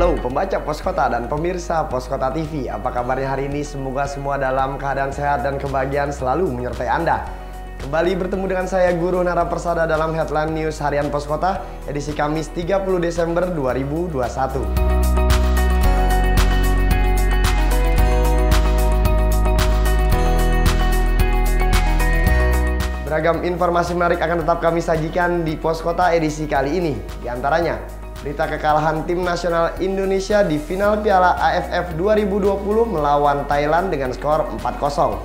Halo pembaca Poskota dan pemirsa Poskota TV, apa kabarnya hari ini? Semoga semua dalam keadaan sehat dan kebahagiaan selalu menyertai Anda. Kembali bertemu dengan saya Guru Nara Persada dalam Headline News Harian Poskota, edisi Kamis 30 Desember 2021. Beragam informasi menarik akan tetap kami sajikan di Poskota edisi kali ini. Di antaranya, berita kekalahan tim nasional Indonesia di final Piala AFF 2020 melawan Thailand dengan skor 4-0.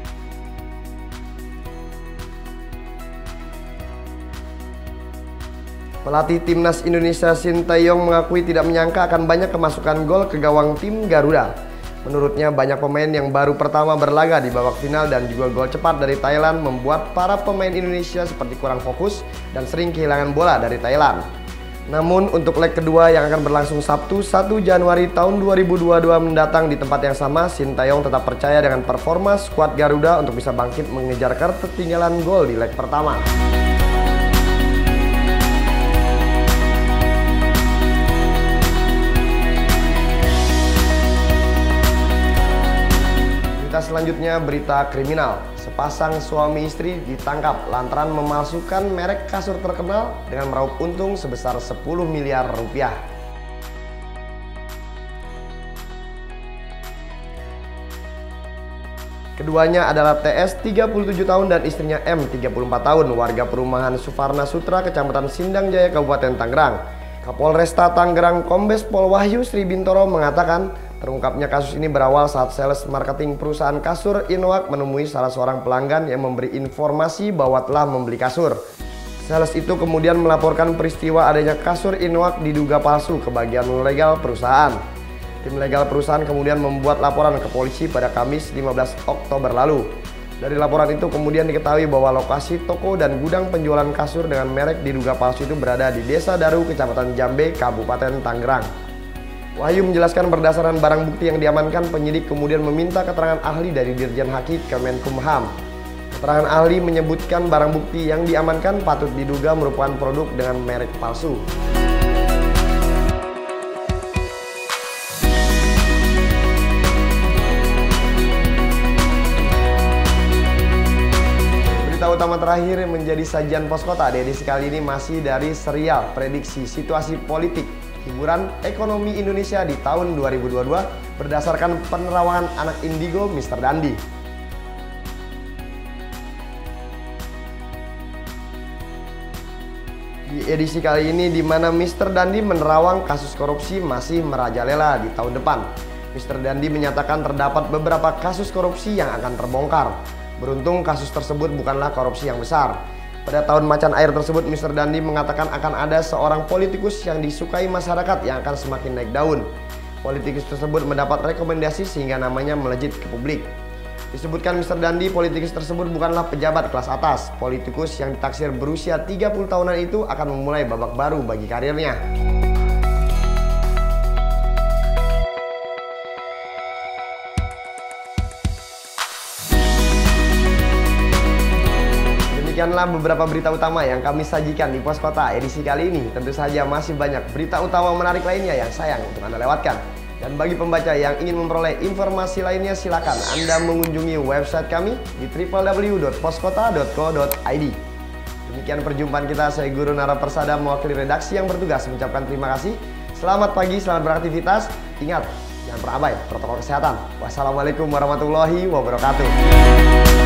Pelatih timnas Indonesia Sintayong mengakui tidak menyangka akan banyak kemasukan gol ke gawang tim Garuda. Menurutnya banyak pemain yang baru pertama berlaga di babak final dan juga gol cepat dari Thailand membuat para pemain Indonesia seperti kurang fokus dan sering kehilangan bola dari Thailand. Namun untuk leg kedua yang akan berlangsung Sabtu 1 Januari tahun 2022 mendatang di tempat yang sama, Sintayong tetap percaya dengan performa skuad Garuda untuk bisa bangkit mengejar ketertinggalan gol di leg pertama. Berita selanjutnya berita kriminal. Sepasang suami istri ditangkap lantaran memalsukan merek kasur terkenal dengan meraup untung sebesar 10 miliar rupiah. Keduanya adalah TS 37 tahun dan istrinya M 34 tahun, warga perumahan Suvarna Sutra, Kecamatan Sindang Jaya, Kabupaten Tangerang. Kapolresta Tangerang Kombes Pol Wahyu Sri Bintoro mengatakan terungkapnya kasus ini berawal saat sales marketing perusahaan kasur Inwak menemui salah seorang pelanggan yang memberi informasi bahwa telah membeli kasur. Sales itu kemudian melaporkan peristiwa adanya kasur Inwak diduga palsu ke bagian legal perusahaan. Tim legal perusahaan kemudian membuat laporan ke polisi pada Kamis 15 Oktober lalu. Dari laporan itu kemudian diketahui bahwa lokasi toko dan gudang penjualan kasur dengan merek diduga palsu itu berada di Desa Daru, Kecamatan Jambe, Kabupaten Tangerang. Wahyu menjelaskan berdasarkan barang bukti yang diamankan, penyidik kemudian meminta keterangan ahli dari Dirjen Hakik Kemenkumham. Keterangan ahli menyebutkan barang bukti yang diamankan patut diduga merupakan produk dengan merek palsu. Berita utama terakhir menjadi sajian Poskota di edisi kali ini masih dari serial prediksi situasi politik hiburan ekonomi Indonesia di tahun 2022 berdasarkan penerawangan anak indigo Mr. Dandi. Di edisi kali ini di mana Mr. Dandi menerawang kasus korupsi masih merajalela di tahun depan. Mr. Dandi menyatakan terdapat beberapa kasus korupsi yang akan terbongkar. Beruntung kasus tersebut bukanlah korupsi yang besar. Pada tahun macan air tersebut, Mr. Dandi mengatakan akan ada seorang politikus yang disukai masyarakat yang akan semakin naik daun. Politikus tersebut mendapat rekomendasi sehingga namanya melejit ke publik. Disebutkan Mr. Dandi, politikus tersebut bukanlah pejabat kelas atas. Politikus yang ditaksir berusia 30 tahunan itu akan memulai babak baru bagi karirnya. Demikianlah beberapa berita utama yang kami sajikan di Poskota edisi kali ini. Tentu saja masih banyak berita utama menarik lainnya yang sayang untuk Anda lewatkan. Dan bagi pembaca yang ingin memperoleh informasi lainnya, silakan Anda mengunjungi website kami di www.poskota.co.id. Demikian perjumpaan kita, saya Guru Nara Persada mewakili redaksi yang bertugas mengucapkan terima kasih. Selamat pagi, selamat beraktivitas. Ingat, jangan pernah abai protokol kesehatan. Wassalamualaikum warahmatullahi wabarakatuh.